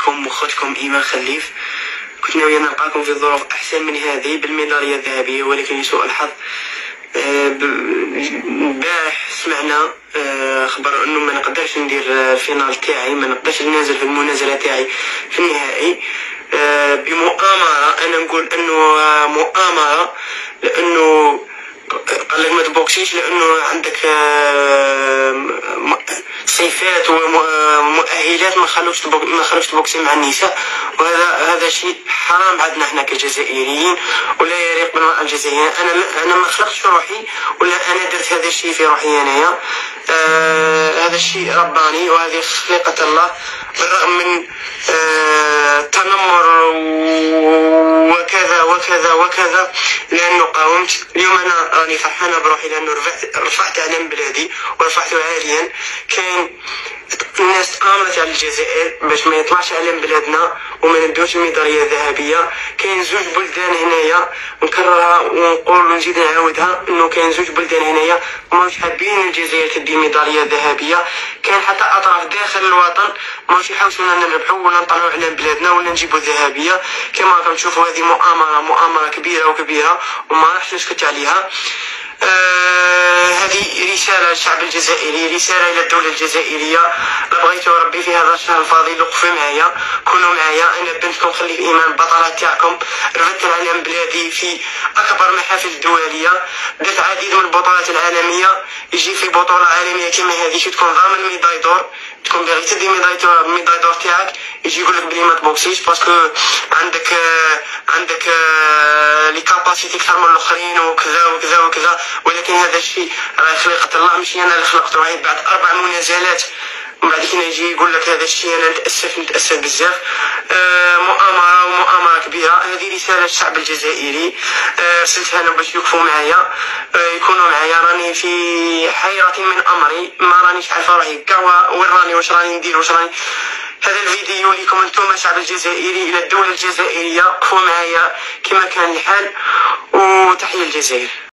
اخوكم واخوتكم ايمان خليف. كنت ناوي نلقاكم في ظروف احسن من هذه بالميداليه الذهبيه، ولكن لسوء الحظ البارح سمعنا خبر انه ما نقدرش ندير الفينال تاعي، ما نقدرش ننزل في المنازله تاعي في النهائي بمؤامره. انا نقول انه مؤامره، لانه قال لك ما تبوكسيش لانه عندك صفات ومؤهلات ما خلوش تبوكسي مع النساء، وهذا شيء حرام عندنا احنا كجزائريين ولا يليق بالمرأة الجزائرية. انا ما خلقتش روحي ولا انا درت هذا الشيء في روحي انايا. هذا الشيء رباني وهذه خلقة الله، بالرغم من التنمر وكذا وكذا وكذا، لانه قاومت. اليوم انا راني فرحانه بروحي لانه رفعت علم بلادي ورفعته عاليا. كاين الناس تآمرت على الجزائر باش ما يطلعش علم بلادنا وما ندوش الميداليه الذهبيه. كاين زوج بلدان هنايا، نكررها ونقول ونزيد نعاودها، انه كاين زوج بلدان هنايا ماهوش حابين الجزائر تدي ميداليه ذهبيه. كاين حتى اطراف داخل الوطن ماهوش يحوسونا نربحوا ولا نطلعوا علم بلادنا ولا نجيبوا الذهبيه. كما راكم تشوفوا هذه مؤامره كبيره وكبيره وما راحش نسكت عليها. هذه رسالة للشعب الجزائري، رسالة إلى الدولة الجزائرية. بغيتوا ربي في هذا الشهر الفاضل وقفوا معايا، كونوا معايا. أنا بنتكم خليف إيمان، بطلة تاعكم. رفدت العلم بلادي في أكبر محافل الدولية، درت العديد من البطولات العالمية. يجي في بطولة عالمية كما هذه تكون ضامن ميداي دور، تكون باغي تدي ميداي دور تاعك، يجي يقول لك بلي ما تبوكسيش باسكو عندك لي كاباسيتي اكثر من الاخرين وكذا وكذا وكذا. ولكن هذا الشيء راه خلقة الله، ماشي انا اللي خلقته. روحي بعد 4 منازلات ومن بعد كنا يجي يقول لك هذا الشيء. انا نتاسف بزاف. مؤامره كبيره. هذه رساله للشعب الجزائري رسلتها لهم باش يوقفوا معايا، يكونوا معايا. راني في حيرة من امري، ما رانيش عارفه روحي كاع وين راني، واش راني ندير، واش راني. هذا الفيديو لكم انتم الشعب الجزائري، الى الدوله الجزائريه، وقفوا معايا كما كان الحال. وتحيه الجزائر.